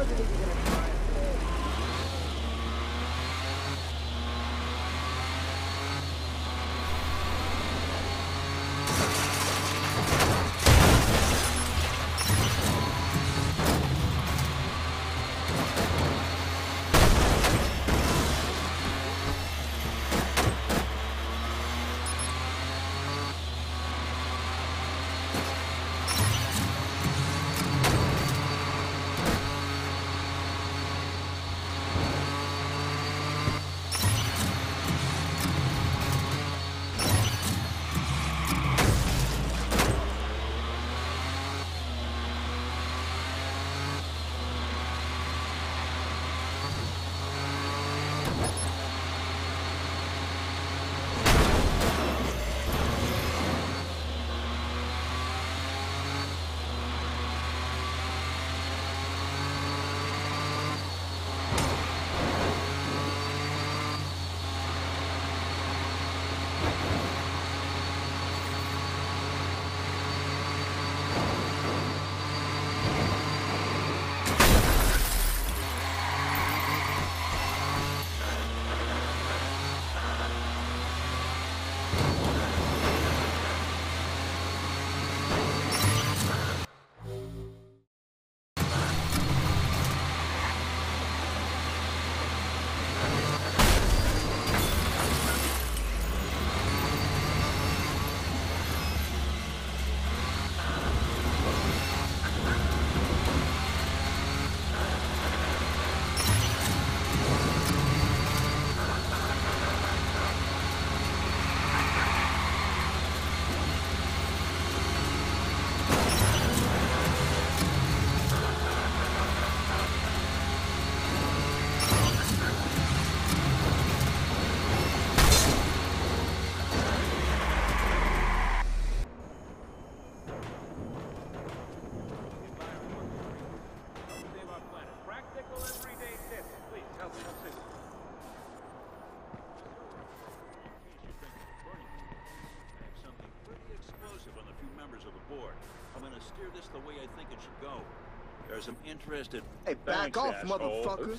There's some interested... Hey, back off, asshole. motherfucker.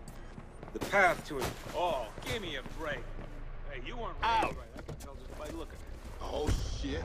The path to it. Oh, give me a break. Hey, you weren't raised Out. right. I can tell just by looking at you. Oh, shit.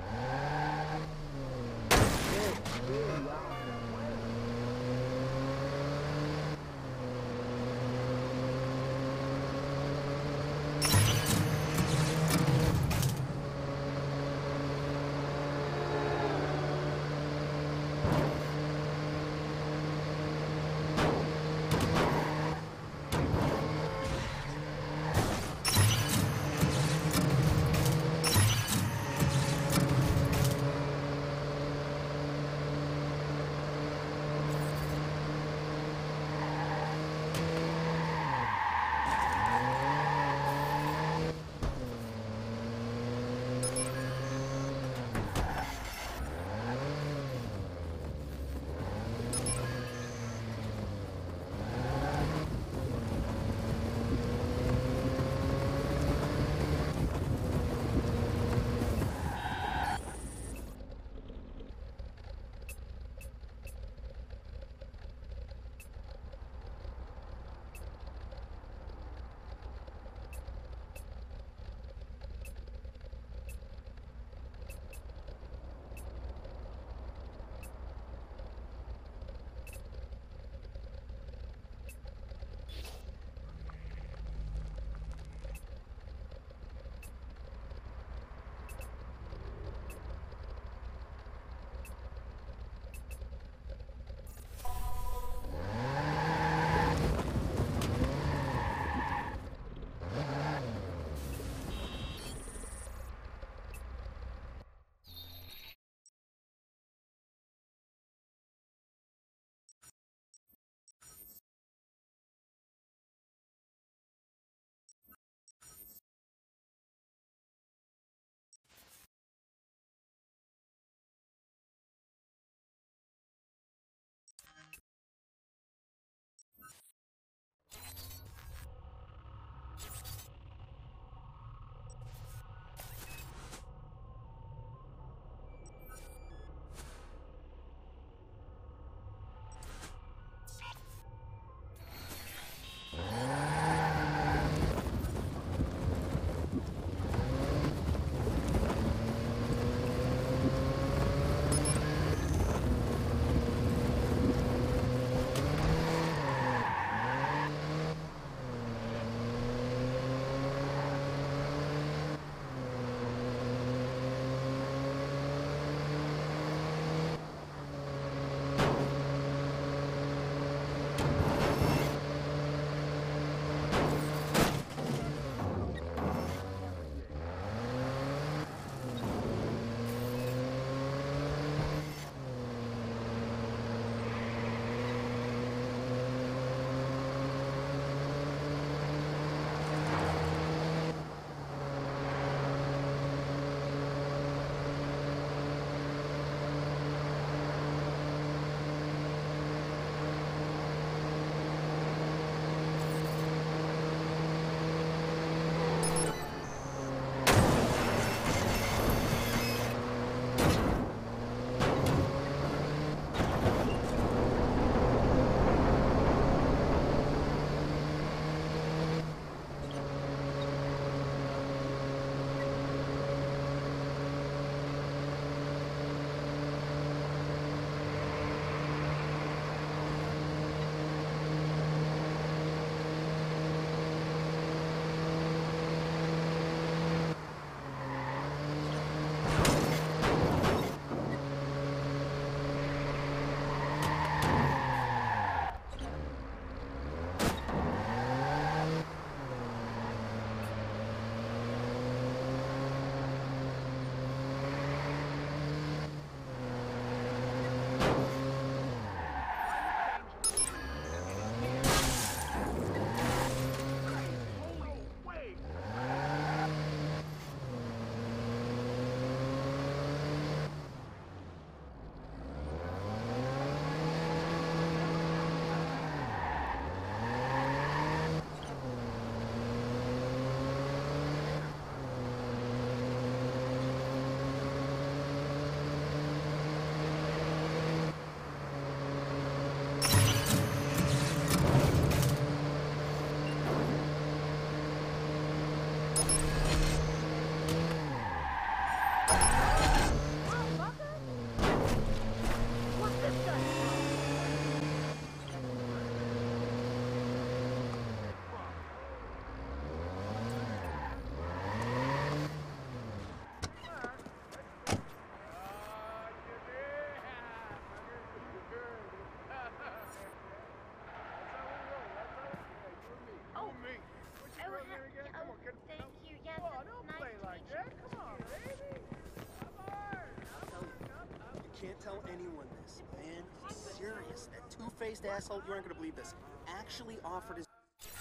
red-faced asshole, you aren't gonna believe this, actually offered his...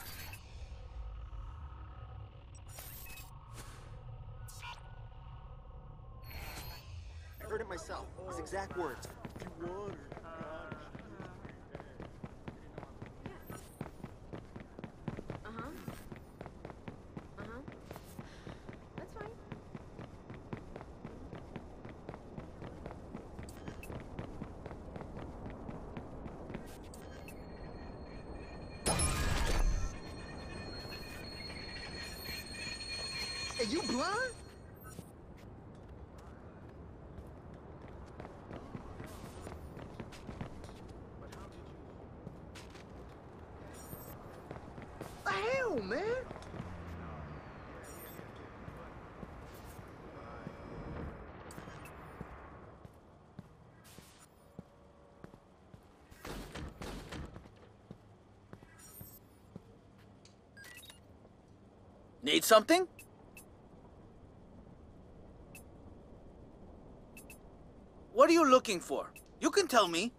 I heard it myself. His exact words. If you want her, That's fine. Hey, you blind? The hell, man? Need something? What are you looking for? You can tell me.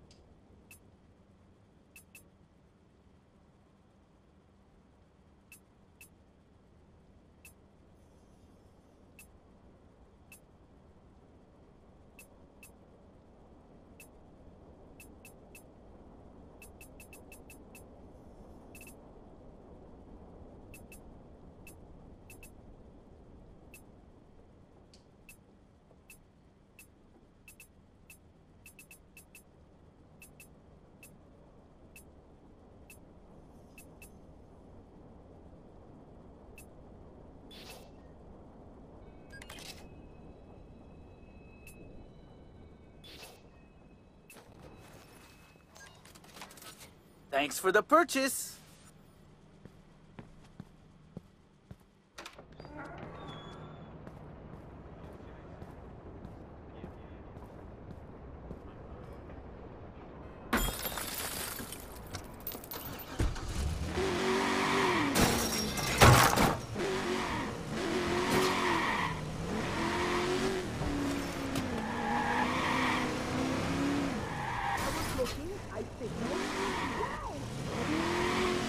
Thanks for the purchase. I was looking, I think. Wow.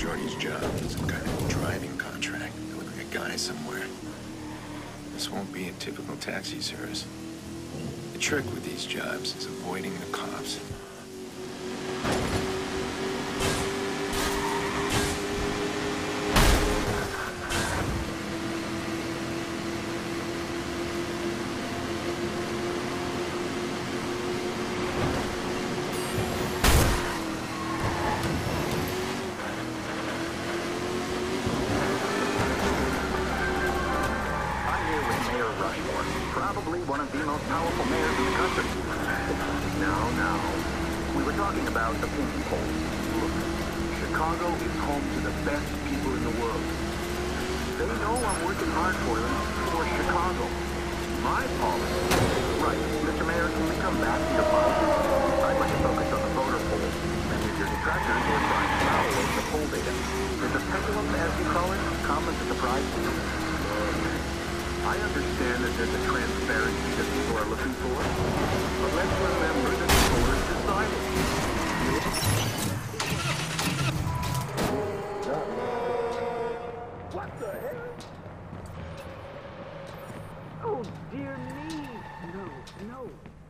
Jordy's job is some kind of driving contract. There look like a guy somewhere. This won't be a typical taxi service. The trick with these jobs is avoiding the cops. Probably one of the most powerful mayors in the country. Now. We were talking about the opinion polls. Look, Chicago is home to the best people in the world. They know I'm working hard for them, for Chicago. My policy. Right, Mr. Mayor, can we come back to your policy? I'd like to focus on the voter poll. Many of your detractors were trying to violate the poll data. Did the pendulum, as you call it, come as a surprise to you? I understand that there's a transparency that people are looking for, but let's remember that the voters decided. What the hell? Oh, dear me. No.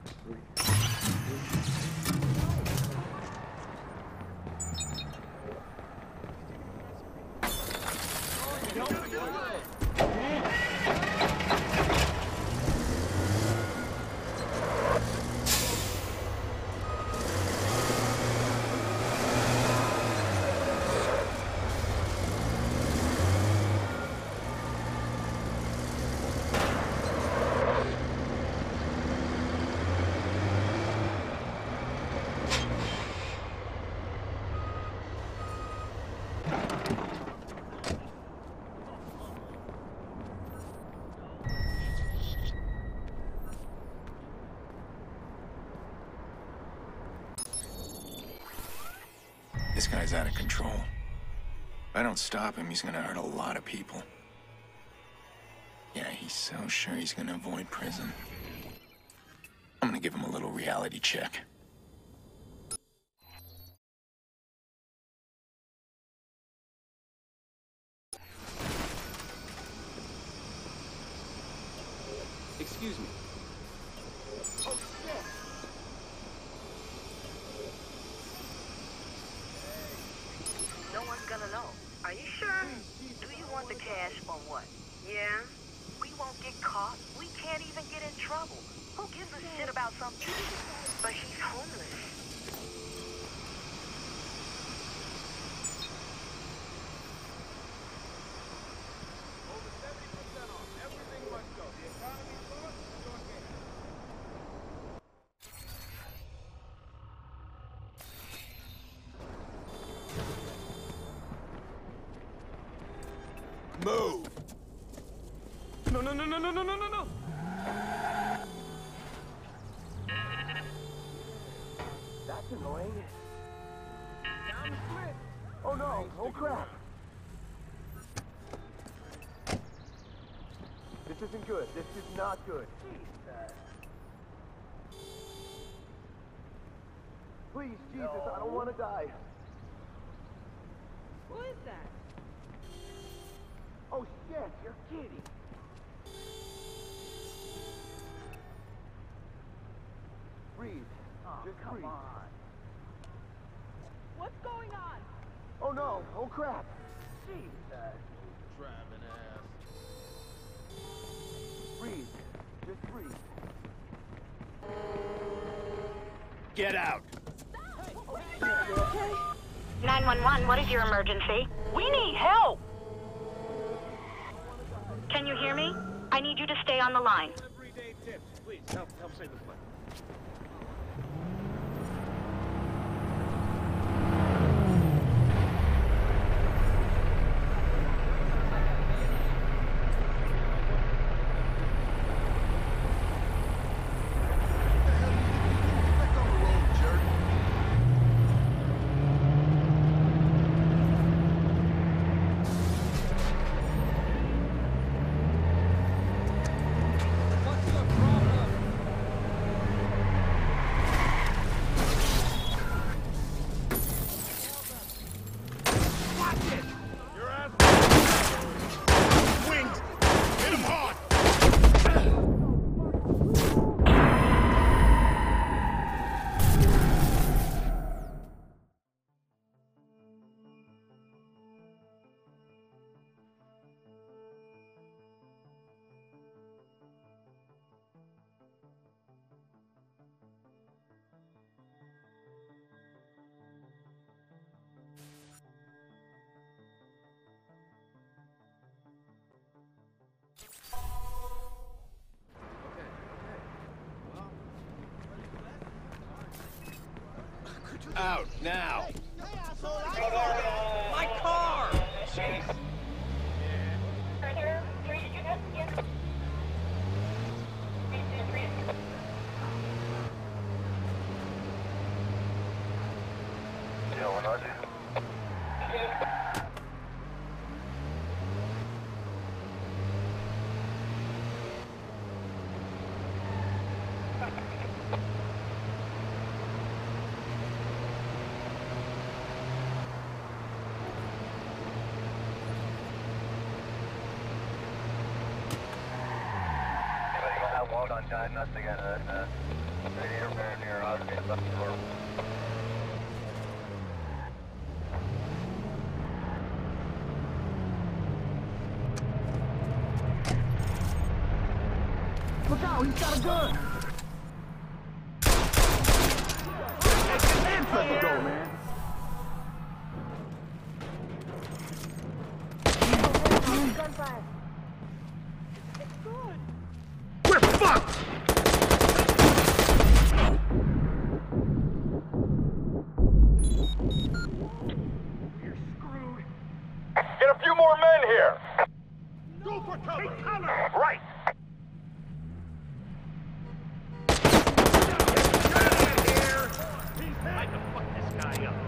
This guy's out of control. If I don't stop him, he's gonna hurt a lot of people. Yeah, he's so sure he's gonna avoid prison. I'm gonna give him a little reality check. Excuse me. No one's gonna know. Are you sure? Do you want the cash or what? Yeah? We won't get caught. We can't even get in trouble. Who gives a shit about some idiot? But he's homeless. Over 70% off. Everything must go. The economy's lost, it's your game. Move! No. That's annoying. Oh no, oh crap. This isn't good. This is not good. Please, Jesus, I don't want to die. Who is that? Oh shit, you're kidding. Breathe. Just come breathe. on. What's going on? Oh no, oh crap. Jesus. Driving ass. Breathe. Just breathe. Get out! 911, what is your emergency? We need help! Can you hear me? I need you to stay on the line. Everyday tips. Please, help save the plane. Out now. My car! Look out, he's got a gun! Let's go, man. Gunfire. We're fucked! Get a few more men here! Go for cover! Take cover! Right! I can fuck this guy up.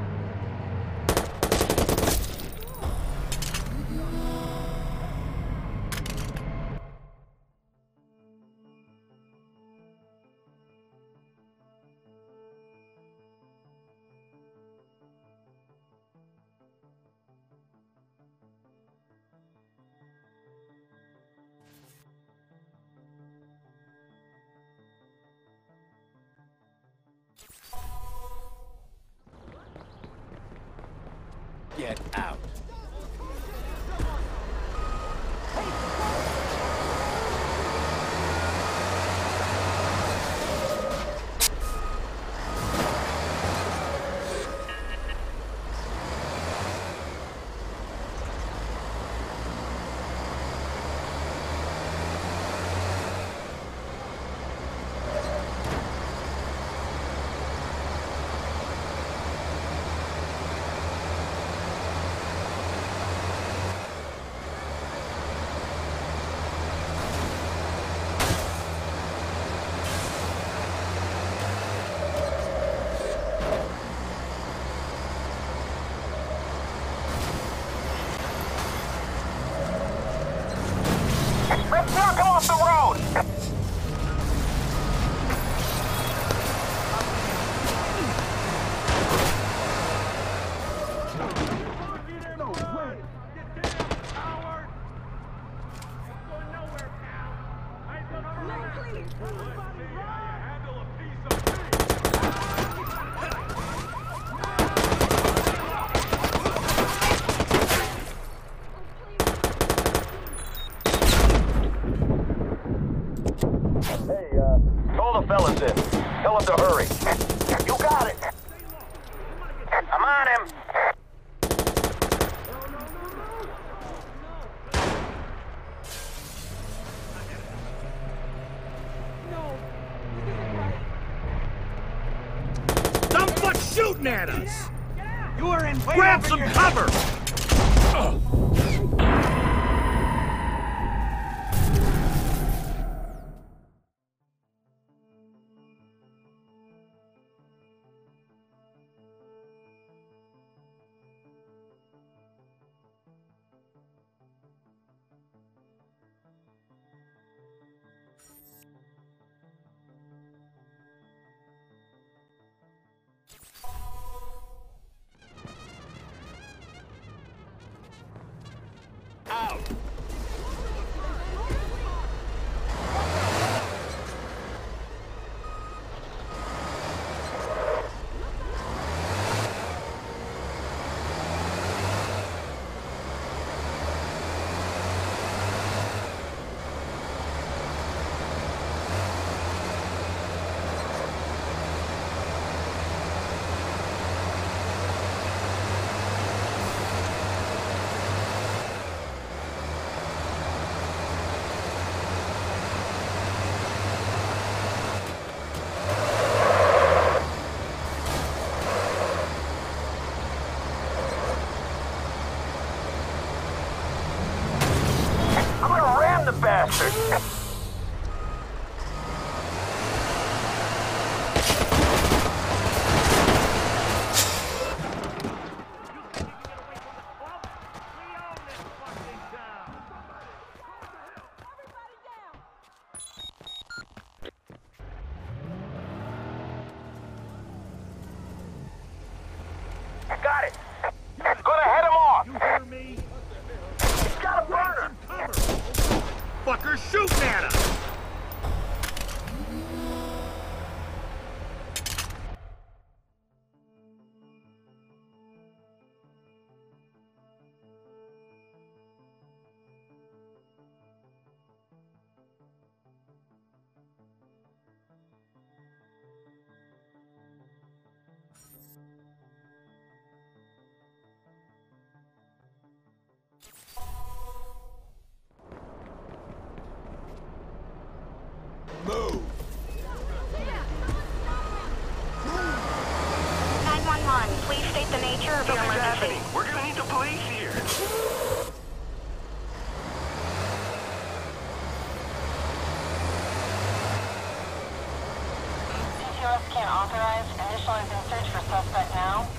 Get out. Let's knock off the road! Call the fellas in. Tell them to hurry. You got it. I'm on him. Someone's shooting at us! You are in. Grab some cover! Out! bastard. Got it. Gonna head him off. You hear me? Got a burner. Cover! Fuckers shooting at us! Move! 911, please state the nature of your Something's emergency. happening. We're gonna need the police here. CTOS can't authorize. Initializing search for suspect now.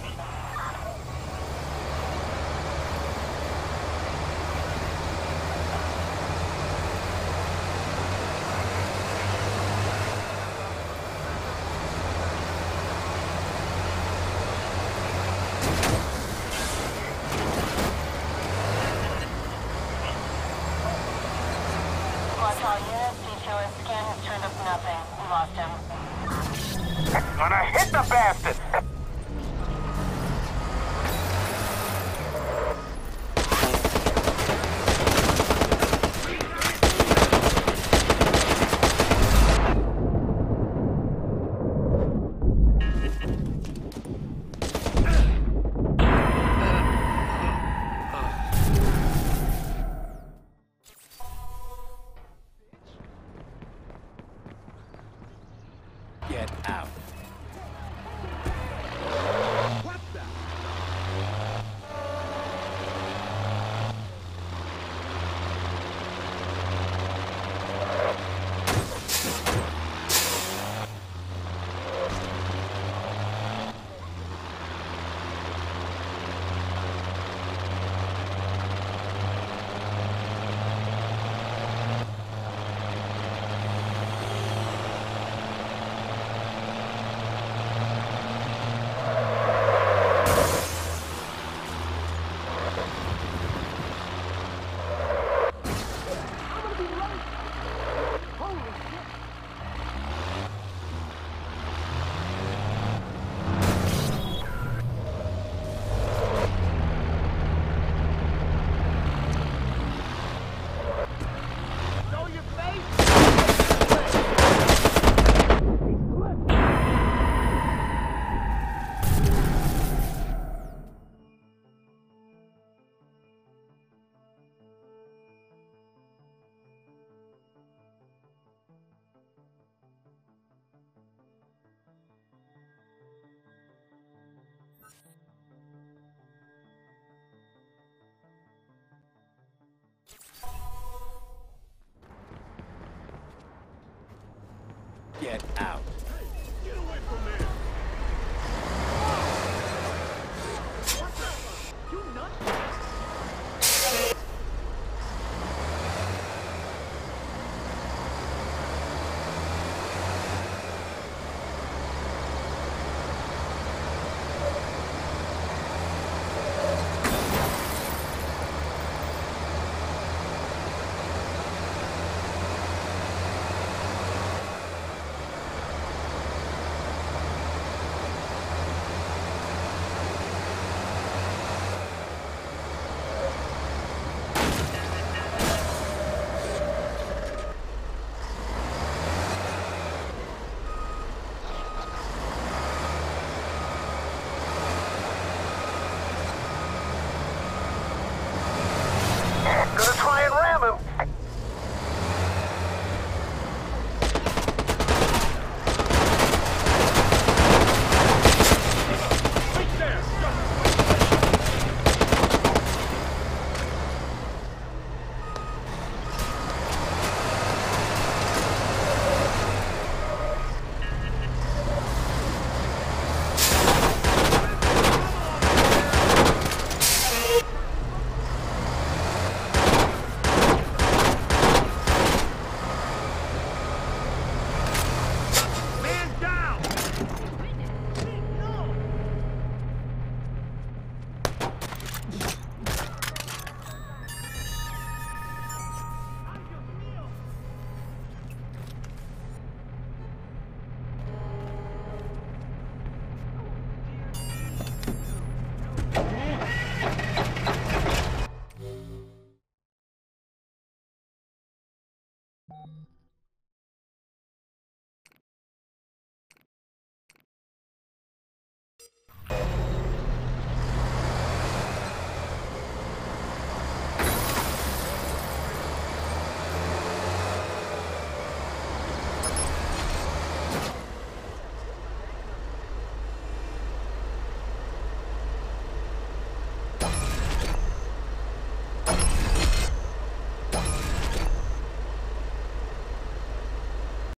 Bye.